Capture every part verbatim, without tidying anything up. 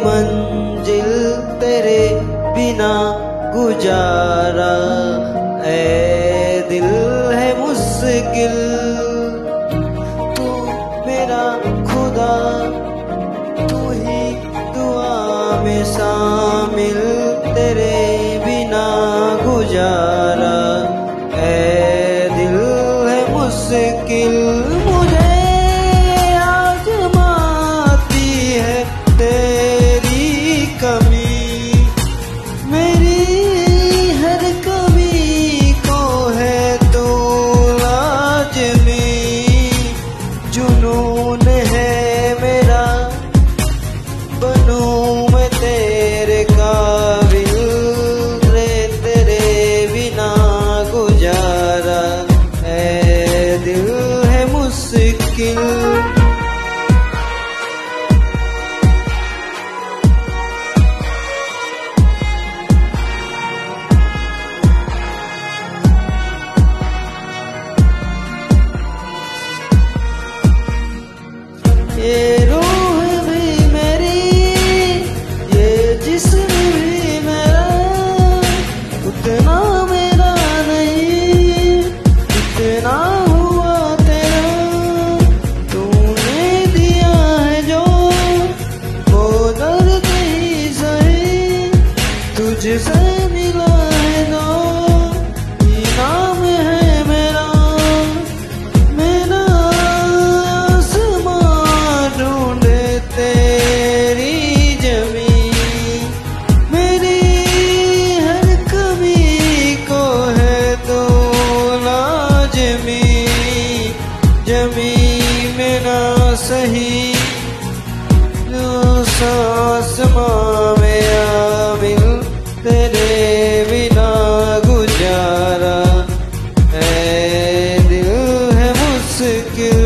मंजिल तेरे बिना गुजारा। ऐ दिल है मुश्किल तू मेरा खुदा, तू ही दुआ में शामिल तेरे बिना गुजारा। ऐ दिल है मुश्किल मुझे आजमाती है तेरी कमी, मेरी हर कमी को है तू लाज़मी। जुनून है मेरा बनूं मैं तेरे काबिल, रे तेरे बिना गुजारा। ऐ दिल है मुश्किल ये रूह भी मेरी, ये जिस्म भी मेरा, उतना मेरा नहीं इतना हुआ तेरा। तूने दिया है जो वो दर्द ही सही, तुझसे मिला है जो इनाम है मेरा। मेरा तेरी जमी, मेरी हर कमी को है तो लाज़मी। जमी में ना सही जो सांस में आमिल तेरे बिना गुजारा। ऐ दिल है मुश्किल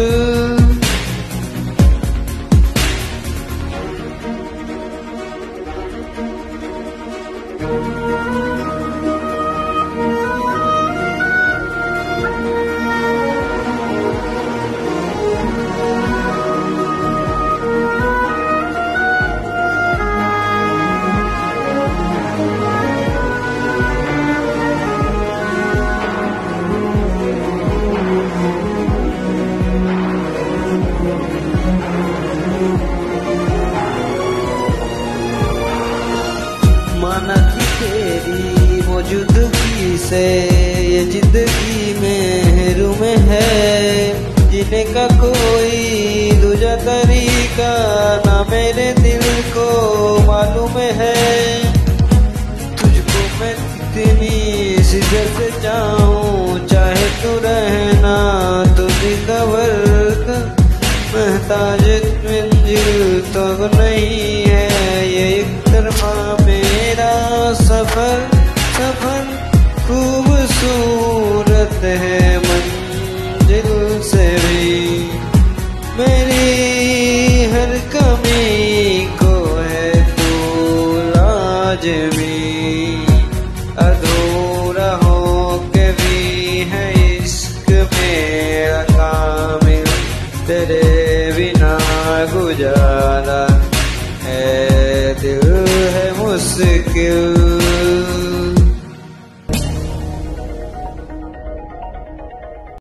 माना कि तेरी मौजूदगी से ये जिंदगी में में है, जीने का कोई दूजा तरीका ना मेरे दिल को मालूम है। तुझको मैं कितनी शिद्दत से चाहूं, चाहे तू रहना तो जिंदावर महताज मंजिल तो नहीं है। ये एक तरफा मेरा सफर सफर खूबसूरत है मंजिल से भी। मेरी हर कमी को है तू लाज़मी। अधूरा हो के भी है इश्क मेरा कामिल, तेरे बिना गुजारा। ऐ दिल है मुश्किल